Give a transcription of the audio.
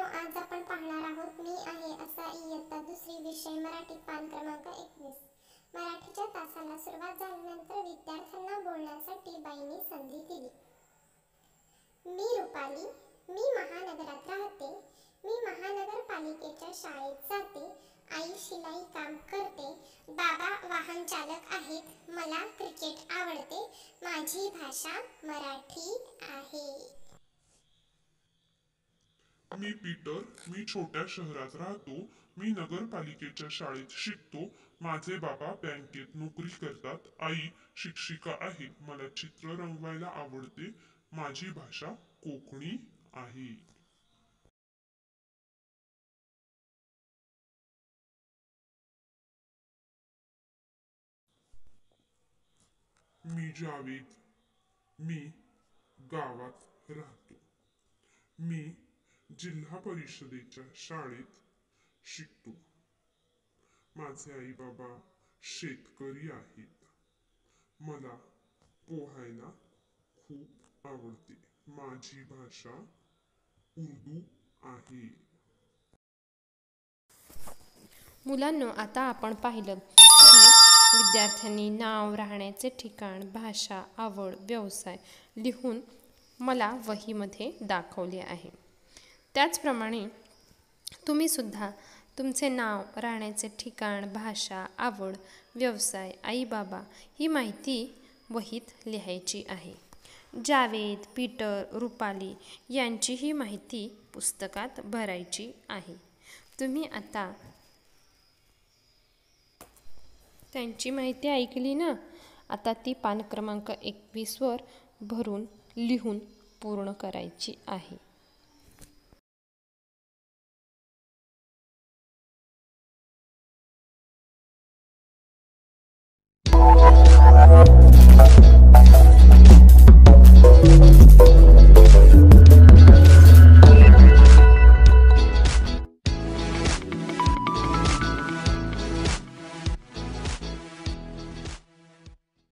आज आपण पाहणार आहोत मी आहे असा इयत्ता दुसरी विषय मराठी पान क्रमांक 21। मराठीच्या तासाला सुरुवात झाल्यानंतर विद्यार्थ्यांना बोलण्यासाठी बाईंनी संधी दिली। मी रुपाली, मी महानगरात राहते, मी महानगरपालिकेच्या शाळेत जाते, आई शिलाई काम करते, बाबा वाहन चालक आहेत, मला क्रिकेट आवडते, माझी भाषा मराठी आहे। मी पीटर, मी छोट्या शहरात राहतो, मी नगरपालिकेच्या शाळेत शिकतो, माझे बाबा बँकेत नोकरी करतात, आई शिक्षिका आहे, मला चित्र रंगवायला आवडते, माझी भाषा कोकणी आहे। मी जावेद, मी गावात राहतो, मी जिल्हा परिषदेच्या शाळेत शिकतो, माझे आई बाबा शेतकरी आहेत, मला पोहायला खूप आवडते, माझी भाषा उर्दू आहे। मुलांनो, आता आपण पाहिलं की विद्यार्थ्यांनी नाव, राहण्याचे ठिकाण, भाषा, आवड, व्यवसाय लिहून मला वहीमध्ये दाखवले आहे। त्याचप्रमाणे तुम्ही सुद्धा तुमचे नाव, राहण्याचे ठिकाण, भाषा, आवड, व्यवसाय, आई बाबा ही माहिती वहीत लिहायची आहे। जावेद, पीटर, रुपाली यांची ही माहिती पुस्तकात भरायची आहे। तुम्ही आता त्यांची माहिती ऐकली ना? आता ती पान क्रमांक 21 वर भरून लिहून पूर्ण करायची आहे।